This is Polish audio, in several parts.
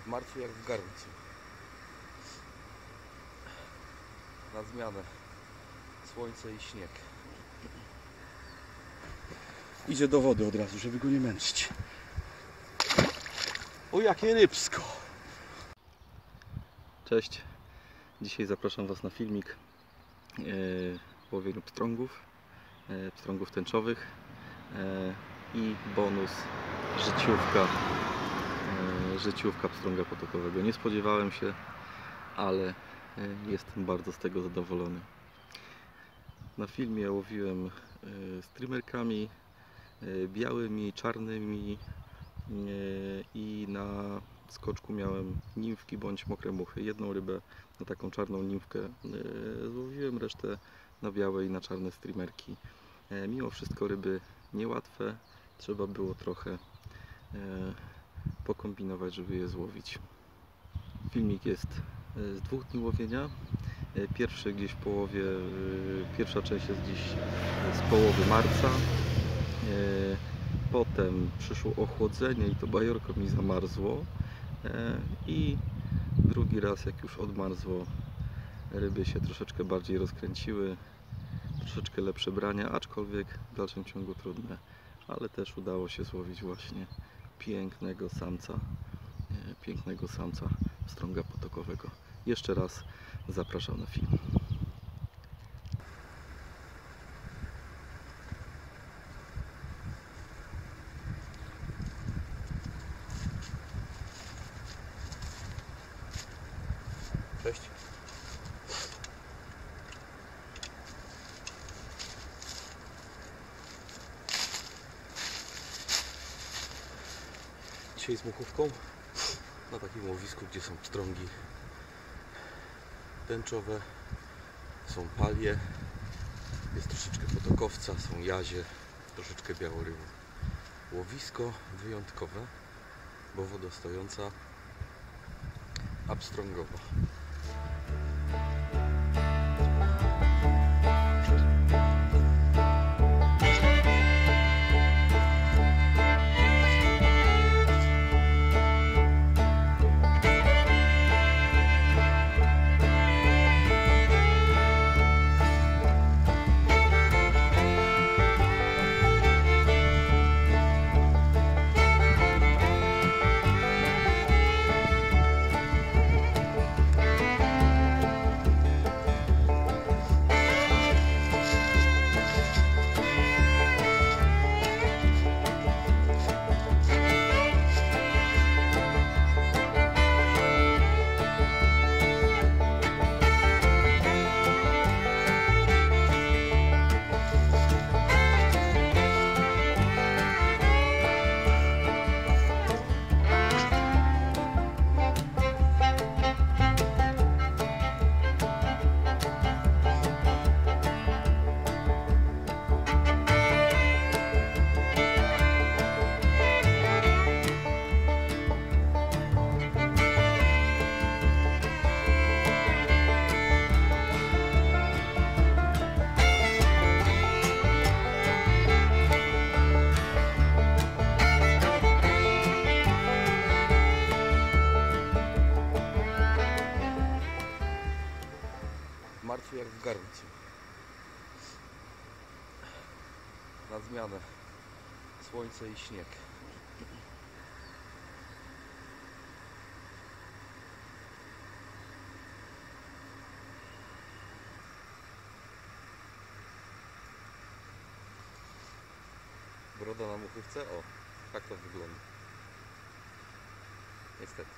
W marcu jak w garncu. Na zmianę słońce i śnieg. Idzie do wody od razu, żeby go nie męczyć. O, jakie rybsko! Cześć. Dzisiaj zapraszam Was na filmik łowieniu pstrągów, pstrągów tęczowych i bonus życiówka pstrąga potokowego. Nie spodziewałem się, ale jestem bardzo z tego zadowolony. Na filmie łowiłem streamerkami białymi, czarnymi i na skoczku miałem nimfki bądź mokre muchy. Jedną rybę na taką czarną nimfkę złowiłem, resztę na białe i na czarne streamerki. Mimo wszystko ryby niełatwe, trzeba było trochę pokombinować, żeby je złowić. Filmik jest z 2 dni łowienia. Pierwszy gdzieś w połowie, pierwsza część jest gdzieś z połowy marca. Potem przyszło ochłodzenie i to bajorko mi zamarzło. I drugi raz, jak już odmarzło, ryby się troszeczkę bardziej rozkręciły. Troszeczkę lepsze brania, aczkolwiek w dalszym ciągu trudne. Ale też udało się złowić właśnie pięknego samca pstrąga potokowego. Jeszcze raz zapraszam na film. Cześć. Dzisiaj z muchówką na takim łowisku, gdzie są pstrągi tęczowe, są palie, jest troszeczkę potokowca, są jazie, troszeczkę białorybów. Łowisko wyjątkowe, bo wodostojąca, a pstrągowa. W marcu jak w garncu. Na zmianę słońce i śnieg. Broda na muchówce? O, tak to wygląda. Niestety.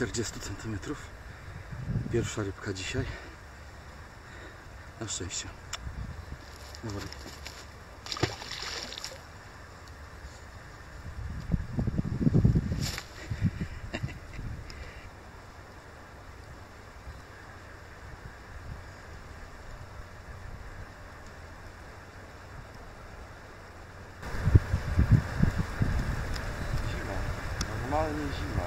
40 cm. Pierwsza rybka dzisiaj. Na szczęście. Dobra. Zima. Normalnie zima.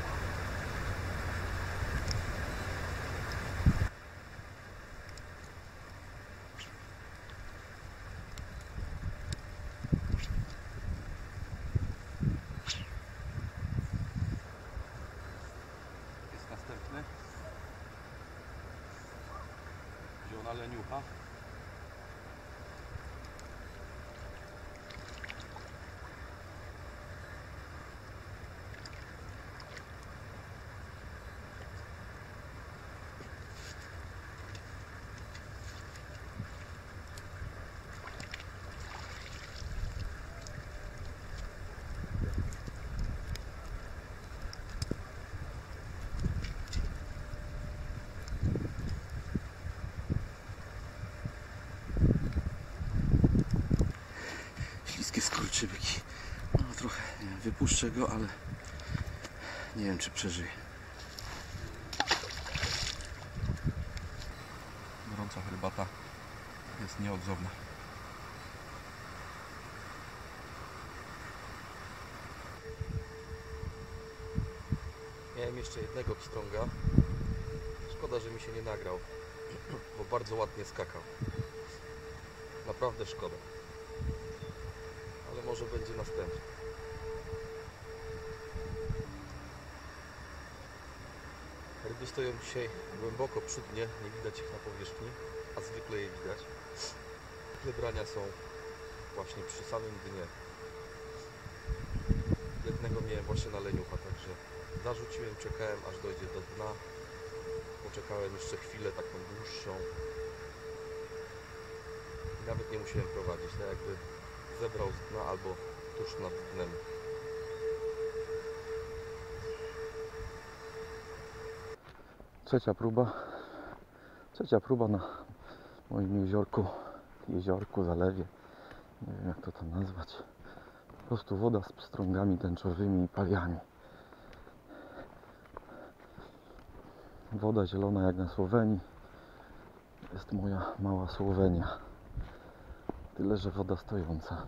Jest następny. Wziął na leniucha. Śliskie skurczybyki. No trochę, nie wiem, wypuszczę go, ale nie wiem, czy przeżyje. Gorąca herbata jest nieodzowna. Miałem jeszcze jednego pstrąga. Szkoda, że mi się nie nagrał, bo bardzo ładnie skakał. Naprawdę szkoda. Ale może będzie następny. Ryby stoją dzisiaj głęboko przy dnie, nie widać ich na powierzchni, a zwykle je widać. Te brania są właśnie przy samym dnie. Jednego miałem właśnie na leniucha, także zarzuciłem, czekałem aż dojdzie do dna. Poczekałem jeszcze chwilę taką dłuższą. I nawet nie musiałem prowadzić, tak jakby zebrał z dna albo tuż nad dnem. Trzecia próba na moim jeziorku, zalewie. Nie wiem, jak to tam nazwać. Po prostu woda z pstrągami tęczowymi i paliami. Woda zielona jak na Słowenii. Jest moja mała Słowenia. Tyle, że woda stojąca.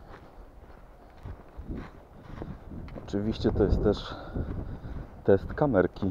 Oczywiście to jest też test kamerki.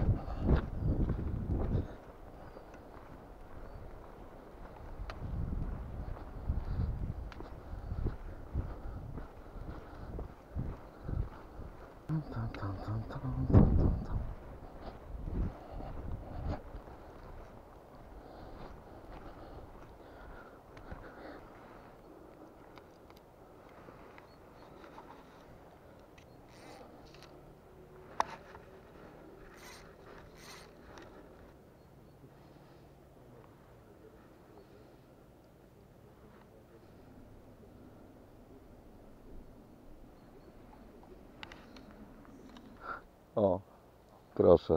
O, proszę.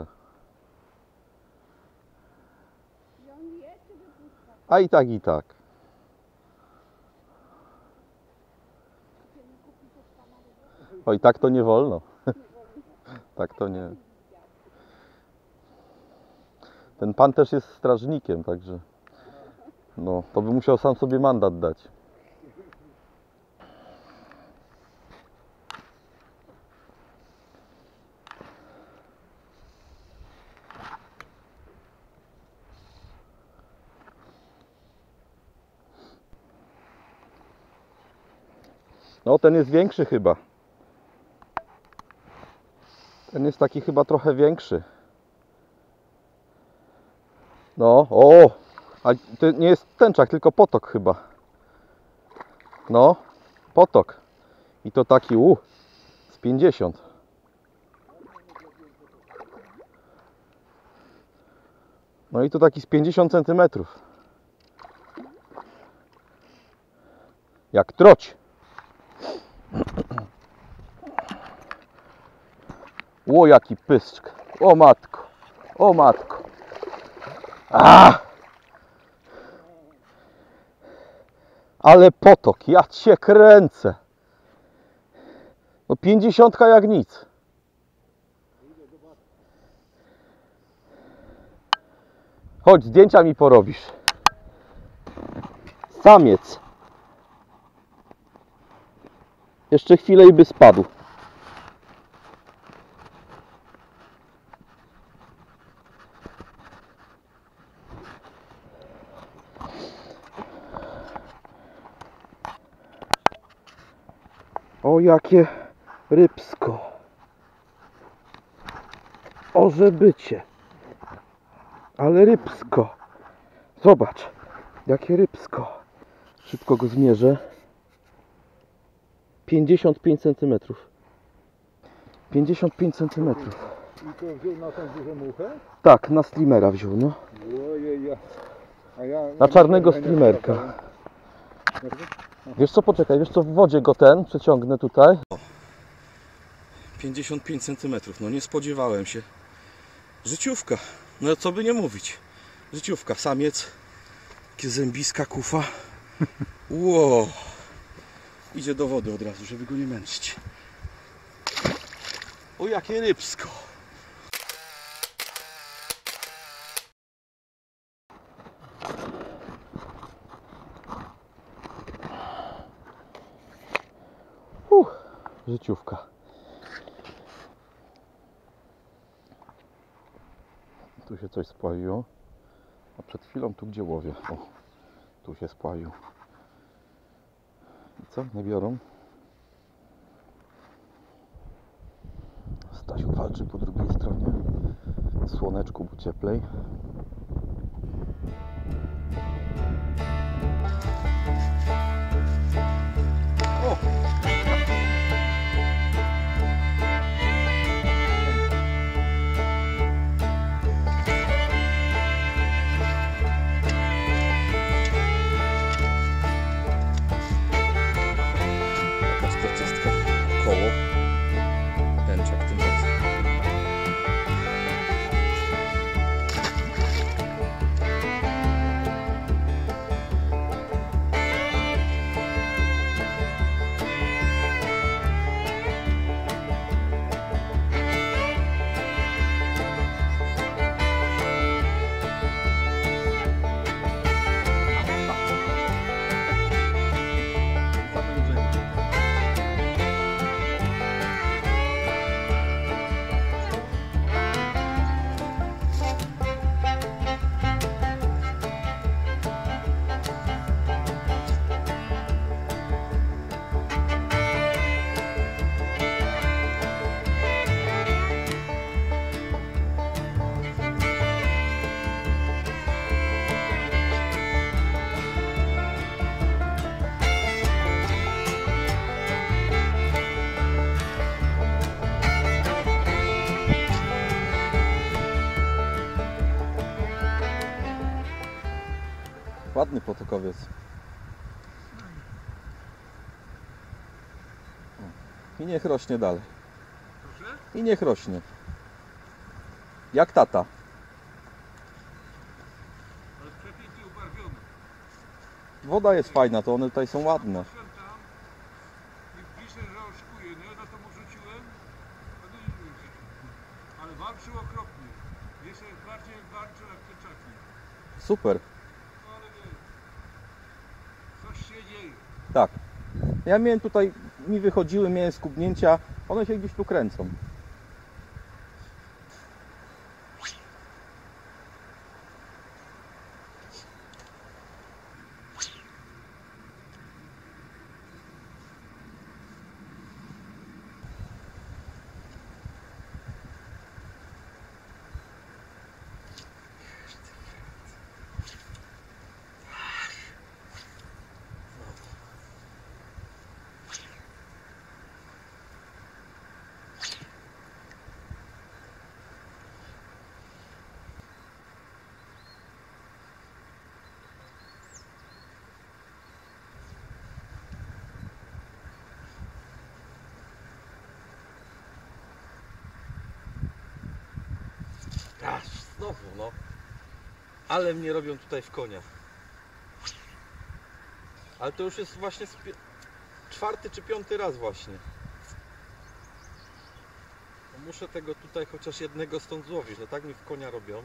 A i tak, i tak. Oj, tak to nie wolno. Tak to nie. Ten pan też jest strażnikiem, także no, to by musiał sam sobie mandat dać. No, ten jest większy chyba. Ten jest taki chyba trochę większy. No, o! A to nie jest tęczak, tylko potok chyba. No, potok. I to taki, z 50. No i to taki z 50 cm. Jak troć. O, jaki pyszczk. O matko, o matko. A! Ale potok, ja cię kręcę. No 50 jak nic. Chodź, zdjęcia mi porobisz. Samiec. Jeszcze chwilę i by spadł. O, jakie rybsko. O, żebycie. Ale rybsko. Zobacz, jakie rybsko. Szybko go zmierzę. 55 cm. 55 cm. I to wziął na tą dużą muchę? Tak, na streamera wziął, no. Ojej, Na czarnego streamerka. Wiesz co, poczekaj, wiesz co, w wodzie go przeciągnę tutaj. 55 cm, no nie spodziewałem się. Życiówka, no co by nie mówić. Życiówka, samiec. Takie zębiska, kufa. Wow. Idzie do wody od razu, żeby go nie męczyć. O, jakie rybsko. Życiówka. Tu się coś spławiło. A przed chwilą tu gdzie łowię. O, tu się spławił. I co? Nie biorą? Stasiu walczy po drugiej stronie. W słoneczku, bo cieplej. O! Koło tęczak tym razem. Ładny potokowiec. I niech rośnie dalej. I niech rośnie. Jak tata. Ale przepięknie ubarwiony. Woda jest fajna, to one tutaj są ładne. I pisze, że oszukuje, nie? No to mu rzuciłem. Ale walczył okropnie. Jeszcze bardziej walczył jak pieczaki. Super. No ale wie, coś się dzieje. Tak. Ja miałem tutaj, mi wychodziły, miałem skubnięcia, one się gdzieś tu kręcą. Aż znowu, no. Ale mnie robią tutaj w konia. Ale to już jest właśnie czwarty czy piąty raz właśnie. No muszę tego tutaj chociaż jednego stąd złowić. No tak mi w konia robią.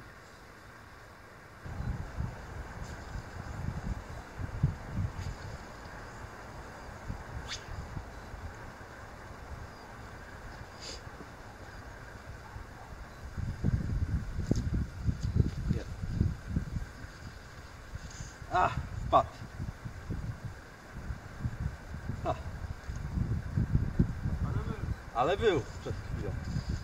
A, wpadł. A. Ale był przed chwilą.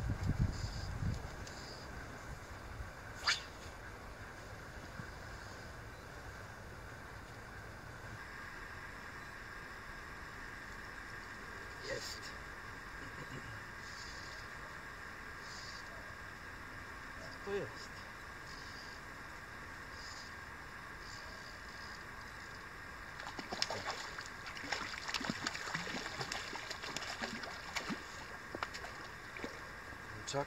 Jest. Co to jest? Czak.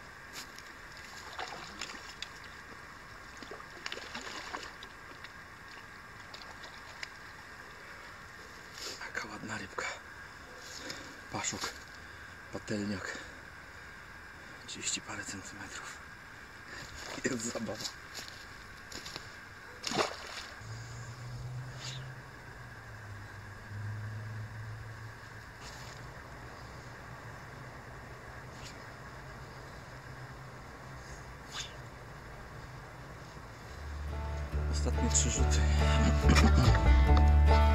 Jaka ładna rybka. Paszok, patelniak. 30 parę centymetrów. Jest zabawa. Ostatnie 3 rzuty.